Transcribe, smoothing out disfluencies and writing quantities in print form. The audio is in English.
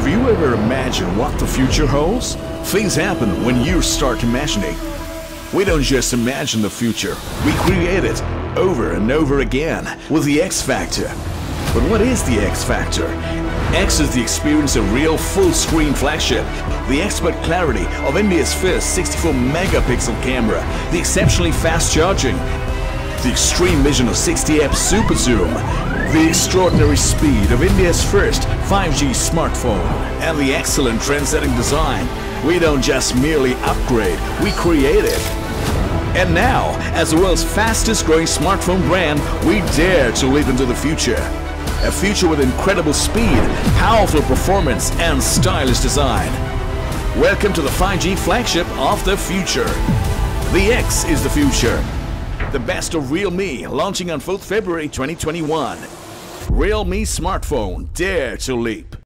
Have you ever imagined what the future holds? Things happen when you start imagining. We don't just imagine the future, we create it over and over again with the X Factor. But what is the X Factor? X is the experience of real full-screen flagship, the expert clarity of India's first 64-megapixel camera, the exceptionally fast charging, the extreme vision of 60x super zoom, the extraordinary speed of India's first 5G smartphone, and the excellent trend-setting design. We don't just merely upgrade, we create it. And now, as the world's fastest growing smartphone brand, we dare to leap into the future. A future with incredible speed, powerful performance, and stylish design. Welcome to the 5G flagship of the future. The X is the future. The best of Realme, launching on 4th February 2021. Realme smartphone, dare to leap.